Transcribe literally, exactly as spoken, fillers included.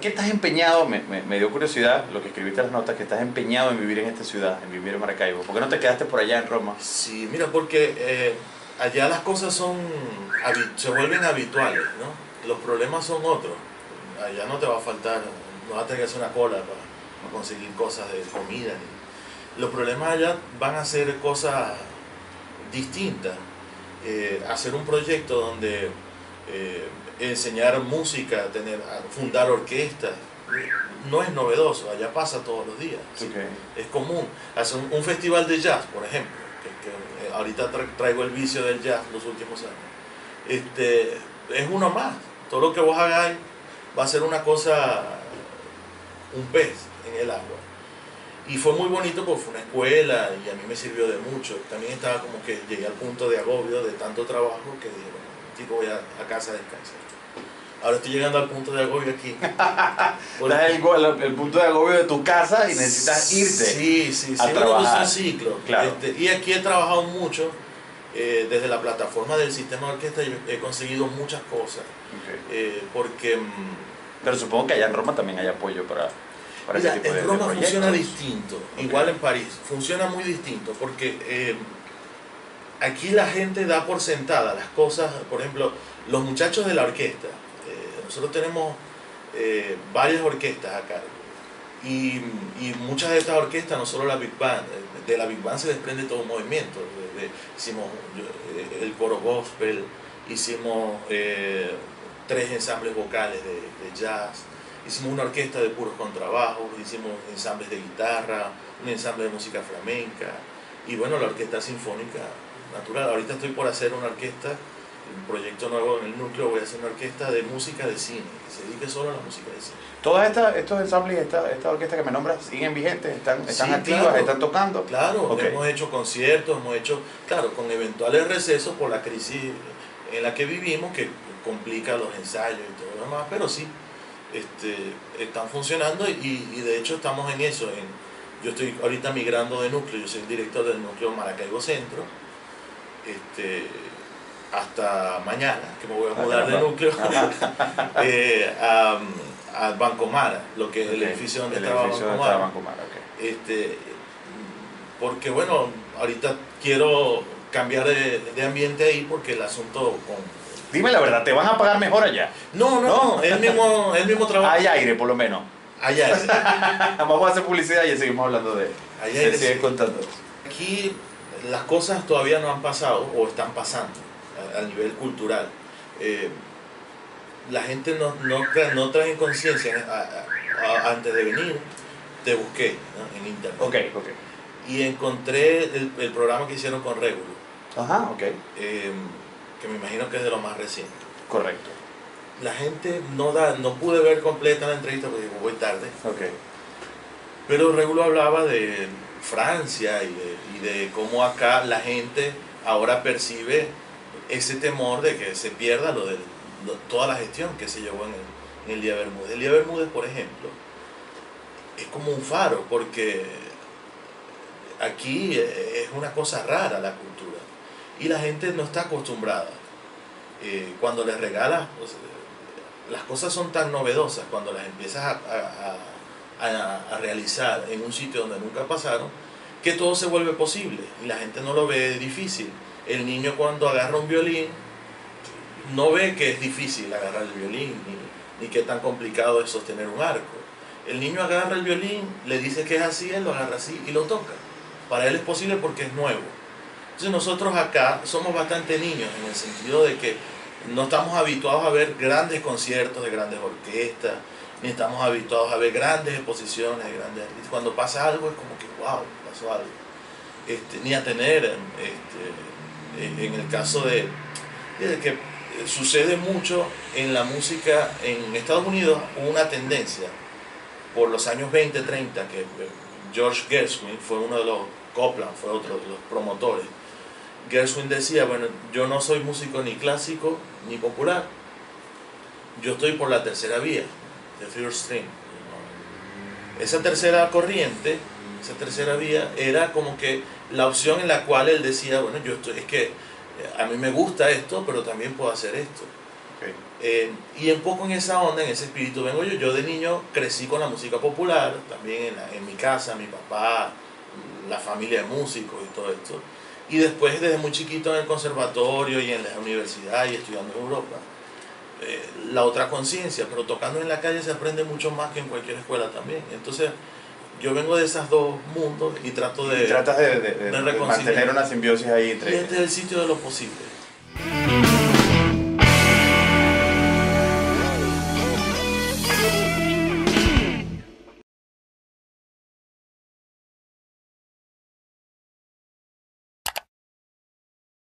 qué estás empeñado? Me, me, me dio curiosidad lo que escribiste en las notas, que estás empeñado en vivir en esta ciudad, en vivir en Maracaibo. ¿Por qué no te quedaste por allá en Roma? Sí, mira, porque eh, allá las cosas son se vuelven habituales, ¿no? Los problemas son otros. Allá no te va a faltar, no vas a tener que hacer una cola para, para conseguir cosas de comida. Los problemas allá van a ser cosas distintas. Eh, hacer un proyecto donde eh, enseñar música, tener, fundar orquestas, no es novedoso, allá pasa todos los días. Okay. Es común. Hacer un, un festival de jazz, por ejemplo, que, que ahorita tra traigo el vicio del jazz los últimos años. Este, es uno más. Todo lo que vos hagáis va a ser una cosa, un pez en el agua. Y fue muy bonito porque fue una escuela y a mí me sirvió de mucho. También estaba como que llegué al punto de agobio de tanto trabajo que dije, bueno, tipo voy a, a casa a descansar. Ahora estoy llegando al punto de agobio aquí. Estás el, el, el punto de agobio de tu casa y necesitas irte sí, sí, sí, a trabajar. Es un ciclo. Claro. Este, y aquí he trabajado mucho. Eh, desde la plataforma del sistema de orquesta he conseguido muchas cosas. Okay. Eh, porque... Pero supongo que allá en Roma también hay apoyo para... Para Mira, ese tipo en de, Roma de funciona distinto, okay. igual en París, funciona muy distinto, porque eh, aquí la gente da por sentada las cosas. Por ejemplo, los muchachos de la orquesta, eh, nosotros tenemos eh, varias orquestas acá, y, y muchas de estas orquestas, no solo la Big Band, de la Big Band se desprende todo un movimiento. De, de, hicimos el coro gospel, hicimos eh, tres ensambles vocales de, de jazz, hicimos una orquesta de puros contrabajos, hicimos ensambles de guitarra, un ensamble de música flamenca y bueno, la orquesta sinfónica natural. Ahorita estoy por hacer una orquesta, un proyecto nuevo en el núcleo, voy a hacer una orquesta de música de cine, que se dedique solo a la música de cine. ¿Todos esta, estos ensambles y esta, esta orquesta que me nombras siguen vigentes? ¿Están, están sí, activas? Claro, ¿Están tocando? Claro, okay. Hemos hecho conciertos, hemos hecho, claro, con eventuales recesos por la crisis en la que vivimos, que complica los ensayos y todo lo demás, pero sí. Este, están funcionando y, y de hecho estamos en eso. En, yo estoy ahorita migrando de núcleo, yo soy el director del núcleo Maracaibo Centro, este, hasta mañana, que me voy a mudar de núcleo eh, a, a Banco Mara, lo que es okay. el edificio donde el estaba edificio Banco Mara. Banco Mara okay. este, porque bueno, ahorita quiero cambiar de, de ambiente ahí porque el asunto con Dime la verdad, ¿te van a pagar mejor allá? No, no, no, es el mismo, el mismo trabajo. Hay aire, por lo menos. Hay aire. Vamos a hacer publicidad y seguimos hablando de... Hay aire. Sigue contando. Aquí las cosas todavía no han pasado o están pasando a, a nivel cultural. Eh, la gente no, no, no trae conciencia. Antes de venir, te busqué, ¿no? En internet. Ok, ok. Y encontré el, el programa que hicieron con Regulo. Ajá, ok. Eh, que me imagino que es de lo más reciente. Correcto. La gente no da, no pude ver completa la entrevista porque voy tarde. Okay. Pero Regulo hablaba de Francia y de, y de cómo acá la gente ahora percibe ese temor de que se pierda lo de lo, toda la gestión que se llevó en el, en el Día Bermúdez. El Día Bermúdez, por ejemplo, es como un faro porque aquí es una cosa rara la cultura. Y la gente no está acostumbrada. Eh, cuando les regalas, pues, las cosas son tan novedosas cuando las empiezas a, a, a, a realizar en un sitio donde nunca pasaron, que todo se vuelve posible y la gente no lo ve difícil. El niño cuando agarra un violín no ve que es difícil agarrar el violín ni, ni que tan complicado es sostener un arco. El niño agarra el violín, le dice que es así, él lo agarra así y lo toca. Para él es posible porque es nuevo. Entonces nosotros acá somos bastante niños en el sentido de que no estamos habituados a ver grandes conciertos de grandes orquestas, ni estamos habituados a ver grandes exposiciones de grandes artistas. Cuando pasa algo es como que wow, pasó algo. Este, ni a tener, este, en el caso de, de que sucede mucho en la música en Estados Unidos, hubo una tendencia por los años veinte, treinta, que George Gershwin fue uno de los, Copland fue otro de los promotores. Gershwin decía, bueno, yo no soy músico ni clásico ni popular, yo estoy por la tercera vía, the third string. Esa tercera corriente, esa tercera vía era como que la opción en la cual él decía, bueno, yo estoy, es que a mí me gusta esto, pero también puedo hacer esto. Okay. Eh, y un poco en esa onda, en ese espíritu vengo yo. Yo de niño crecí con la música popular, también en, la, en mi casa, mi papá, la familia de músicos y todo esto. Y después desde muy chiquito en el conservatorio y en la universidad y estudiando en Europa, eh, la otra conciencia, pero tocando en la calle se aprende mucho más que en cualquier escuela también. Entonces yo vengo de esos dos mundos y trato de, y tratas de, de, de, de mantener una simbiosis ahí entre y este es el sitio de lo posible.